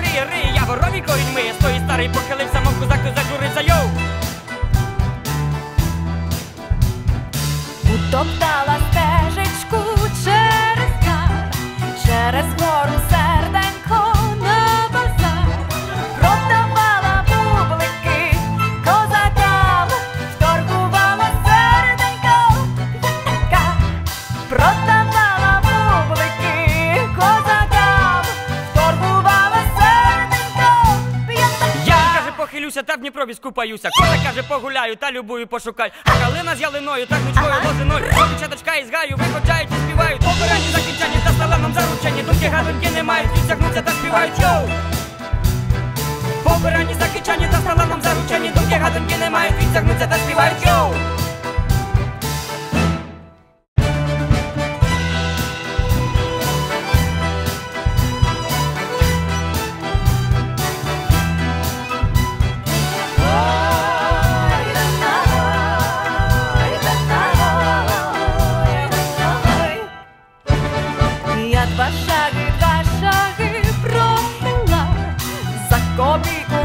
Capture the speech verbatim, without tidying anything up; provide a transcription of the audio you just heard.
риє, риє яворові коріньми. Стоїть старий, похилився, мов козак, то зажурився, йоу! Утоптала стежечку через яр, через гору серденько на базар. Продавала бублики козакам, вторгувала серденько п'ятака. Продавала бублики козакам, вторгувала серденько п'ятака. Я, каже, похилюся, та в Дніпрові скупаюся. Коза, каже, погуляю, та любую пошукай. А калина з ялиною, та гнучкою лозиною. Дівчаточка із гаю виходжають і співають. Побирані закінчені та сталеном заручені. Думки гадунки не мають, відтягнуться та співають, йоу! Побирані закінчені та сталеном заручені. Думки гадунки не мають, відтягнуться та співають, йоу! Я два шаги, два шаги прохила, за копійку